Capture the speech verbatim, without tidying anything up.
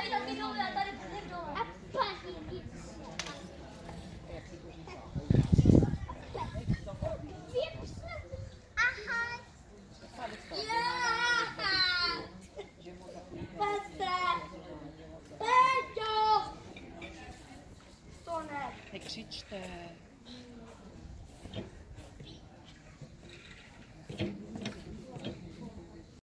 vy taky dole, já tady půjdu dole. A paní. Aha. Já. Petr. Peťo. To ne. Nekřičte.